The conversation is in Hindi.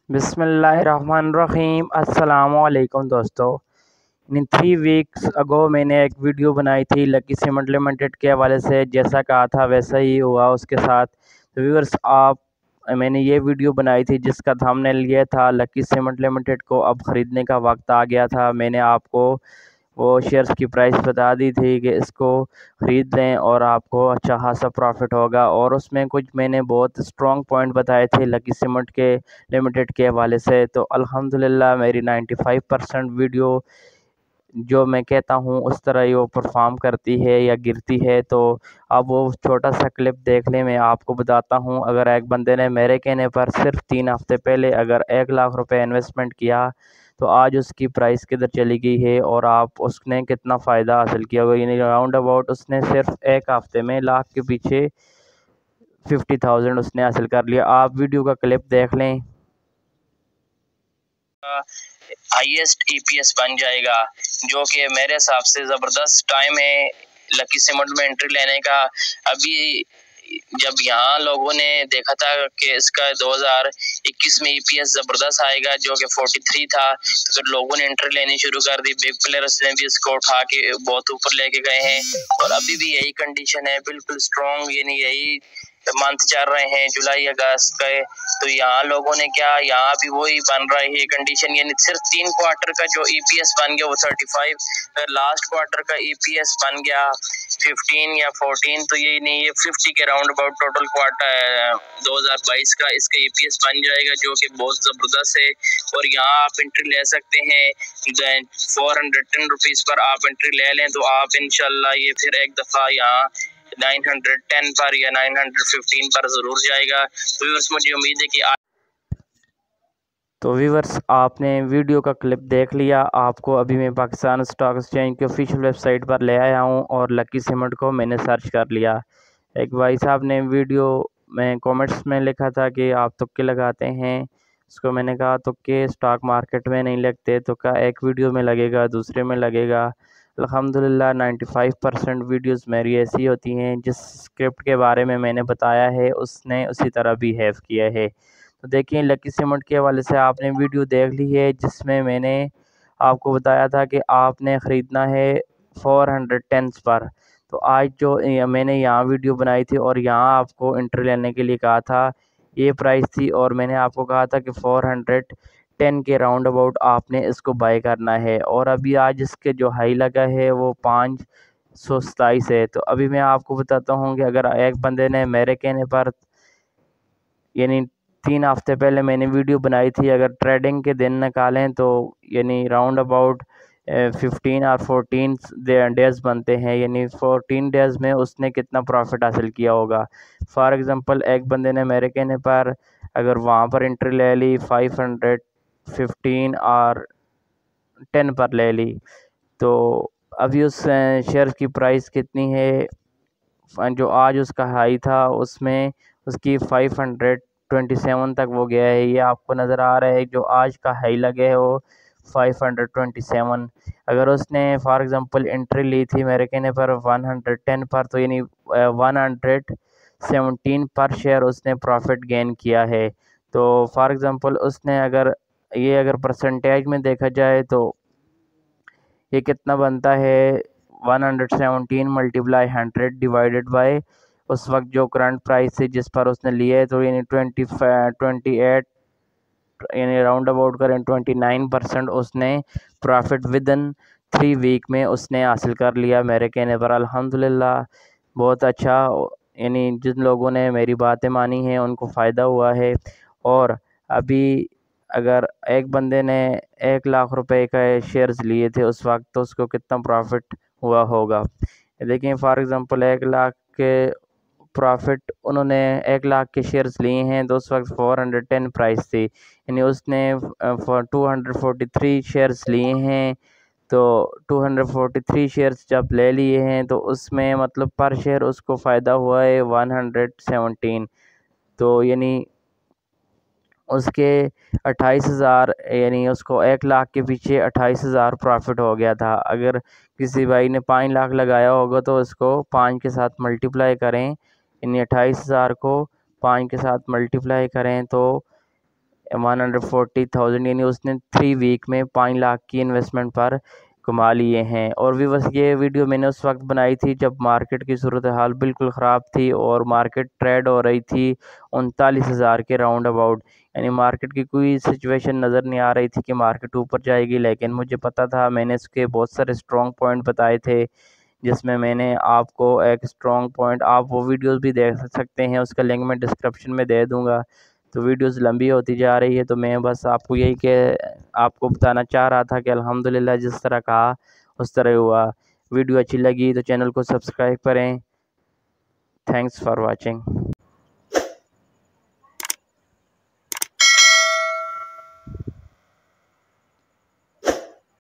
बिस्मिल्लाहिर्रहमानिर्रहीम। अस्सलामुअलैकुम दोस्तों। इन 3 वीक्स अगो मैंने एक वीडियो बनाई थी लकी सीमेंट लिमिटेड के हवाले से। जैसा कहा था वैसा ही हुआ उसके साथ। तो व्यूअर्स, आप मैंने ये वीडियो बनाई थी जिसका थंबनेल ये था, लकी सीमेंट लिमिटेड को अब ख़रीदने का वक्त आ गया था। मैंने आपको वो शेयर्स की प्राइस बता दी थी कि इसको ख़रीद लें और आपको अच्छा खासा प्रॉफिट होगा। और उसमें कुछ मैंने बहुत स्ट्रॉन्ग पॉइंट बताए थे लकी सीमेंट के लिमिटेड के हवाले से। तो अल्हम्दुलिल्लाह मेरी 95% वीडियो जो मैं कहता हूँ उस तरह ही वो परफॉर्म करती है या गिरती है। तो अब वो छोटा सा क्लिप देख लें, मैं आपको बताता हूँ। अगर एक बंदे ने मेरे कहने पर सिर्फ 3 हफ्ते पहले अगर 1 लाख रुपए इन्वेस्टमेंट किया तो आज उसकी प्राइस किधर चली गई है और आप उसने कितना फ़ायदा हासिल किया होगा। यानी राउंड अबाउट उसने सिर्फ 1 हफ्ते में लाख के पीछे 50,000 उसने हासिल कर लिया। आप वीडियो का क्लिप देख लें। हाईएस्ट ईपीएस बन जाएगा, जो कि मेरे हिसाब से ज़बरदस्त टाइम है लकी सीमेंट में एंट्री लेने का। अभी जब यहाँ लोगों ने देखा था कि इसका 2021 में ईपीएस ज़बरदस्त आएगा जो कि 43 था, तो फिर लोगों ने एंट्री लेनी शुरू कर दी। बिग प्लेयर्स ने भी इसको उठा के बहुत ऊपर लेके गए हैं और अभी भी यही कंडीशन है, बिल्कुल स्ट्रॉन्ग। यानी यही मंथ चल रहे हैं जुलाई अगस्त के। तो यहाँ लोगों ने क्या, यहाँ भी वही बन रहा है कंडीशन। यानी सिर्फ 3 क्वार्टर का जो ईपीएस बन गया वो 35, लास्ट क्वार्टर का ईपीएस बन गया 15 या 14, तो ये नहीं, ये 50 के राउंड अबाउट टोटल क्वार्टर 2022 का इसका ईपीएस बन जाएगा, जो कि बहुत जबरदस्त है। और यहाँ आप एंट्री ले सकते हैं 410 रुपीज पर आप एंट्री ले लें तो आप इंशाल्लाह ये फिर एक दफा यहाँ 910 पर या 915 पर जरूर जाएगा। तो व्यूअर्स, मुझे उम्मीद है कि तो व्यूअर्स, आपने वीडियो का क्लिप देख लिया। आपको अभी मैं पाकिस्तान स्टॉक एक्सचेंज की ऑफिशियल वेबसाइट पर ले आया हूँ और लकी सीमेंट को मैंने सर्च कर लिया। एक भाई साहब ने वीडियो में कमेंट्स में लिखा था कि आप तुक्के लगाते हैं। उसको मैंने कहा तुक्के स्टॉक मार्केट में नहीं लगते, तुक्का एक वीडियो में लगेगा, दूसरे में लगेगा। अल्हम्दुलिल्लाह 95% वीडियोस मेरी ऐसी होती हैं जिस स्क्रिप्ट के बारे में मैंने बताया है उसने उसी तरह बिहेव किया है। तो देखिए, लकी सीमेंट के हवाले से आपने वीडियो देख ली है जिसमें मैंने आपको बताया था कि आपने ख़रीदना है 410 पर। तो आज जो मैंने यहाँ वीडियो बनाई थी और यहाँ आपको एंट्री लेने के लिए कहा था, ये प्राइस थी और मैंने आपको कहा था कि 410 के राउंड अबाउट आपने इसको बाय करना है। और अभी आज इसके जो हाई लगा है वो 527 है। तो अभी मैं आपको बताता हूँ कि अगर एक बंदे ने मेरे कहने पर, यानी 3 हफ्ते पहले मैंने वीडियो बनाई थी, अगर ट्रेडिंग के दिन निकालें तो यानी राउंड अबाउट 15 और 14 डेज़ बनते हैं। यानी 14 डेज़ में उसने कितना प्रॉफिट हासिल किया होगा। फॉर एग्ज़ाम्पल, एक बंदे ने मेरे कहने पर अगर वहाँ पर एंट्री ले ली 515 और 10 पर ले ली, तो अभी उस शेयर की प्राइस कितनी है, जो आज उसका हाई था उसमें उसकी 527 तक वो गया है। ये आपको नज़र आ रहा है, जो आज का हाई लगे है वो 527। अगर उसने फॉर एग्ज़ाम्पल एंट्री ली थी मेरे कहने पर 110 पर, तो यानी 117 पर शेयर उसने प्रॉफिट गेन किया है। तो फॉर एग्ज़ाम्पल उसने अगर परसेंटेज में देखा जाए तो ये कितना बनता है, 117 मल्टीप्लाई 100 डिवाइडेड बाय उस वक्त जो करंट प्राइस है जिस पर उसने लिए है, तो यानी 28, यानी राउंड अबाउट करें 29% उसने प्रॉफिट विद इन 3 वीक में उसने हासिल कर लिया मेरे कहने पर। अल्हम्दुलिल्लाह बहुत अच्छा। यानी जिन लोगों ने मेरी बातें मानी हैं उनको फ़ायदा हुआ है। और अभी अगर एक बंदे ने 1 लाख रुपए का शेयर्स लिए थे उस वक्त, तो उसको कितना प्रॉफिट हुआ होगा। देखिए, फॉर एग्ज़ाम्पल 1 लाख के प्रॉफिट उन्होंने 1 लाख के शेयर्स लिए हैं तो उस वक्त 410 प्राइस थी, यानी उसने 243 शेयर्स लिए हैं। तो 243 शेयर्स जब ले लिए हैं तो उसमें मतलब पर शेयर उसको फ़ायदा हुआ है 117। तो यानी उसके 28,000, यानी उसको 1 लाख के पीछे 28,000 प्रॉफिट हो गया था। अगर किसी भाई ने 5 लाख लगाया होगा तो उसको 5 के साथ मल्टीप्लाई करें, यानी 28,000 को 5 के साथ मल्टीप्लाई करें तो 140,000 यानी उसने 3 वीक में 5 लाख की इन्वेस्टमेंट पर कमा लिए हैं। और भी बस ये वीडियो मैंने उस वक्त बनाई थी जब मार्केट की सूरत हाल बिल्कुल ख़राब थी और मार्केट ट्रेड हो रही थी 39,000 के राउंड अबाउट, यानी मार्केट की कोई सिचुएशन नज़र नहीं आ रही थी कि मार्केट ऊपर जाएगी। लेकिन मुझे पता था, मैंने इसके बहुत सारे स्ट्रॉन्ग पॉइंट बताए थे, जिसमें मैंने आपको एक स्ट्रॉन्ग पॉइंट, आप वो वीडियोस भी देख सकते हैं, उसका लिंक मैं डिस्क्रिप्शन में दे दूंगा। तो वीडियोस लंबी होती जा रही है, तो मैं बस आपको यही के आपको बताना चाह रहा था कि अल्हम्दुलिल्लाह जिस तरह कहा उस तरह हुआ। वीडियो अच्छी लगी तो चैनल को सब्सक्राइब करें। Thanks for watching.